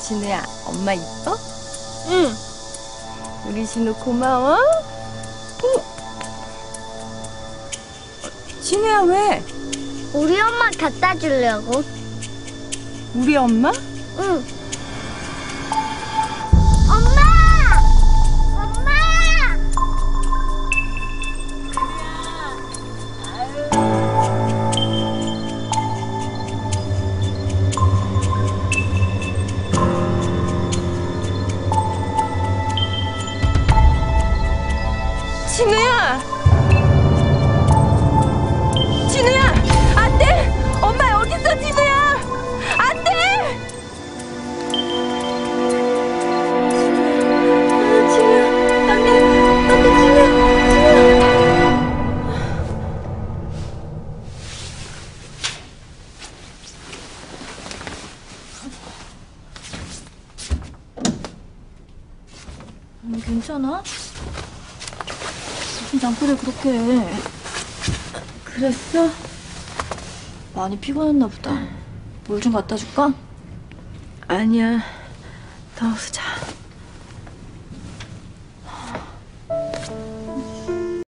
진우야, 엄마 이뻐? 응. 우리 진우 고마워. 진우야, 왜? 우리 엄마 갖다 주려고. 우리 엄마? 응. 엄마! 엄마! 진우야! 진우야! 안 돼! 엄마 여기 있어, 진우야! 안 돼! 진우야! 안 돼! 안 돼, 진우야! 진우야! 괜찮아? 장소를 그렇게 해. 그랬어? 많이 피곤했나 보다. 물 좀 갖다 줄까? 아니야. 더워서 자.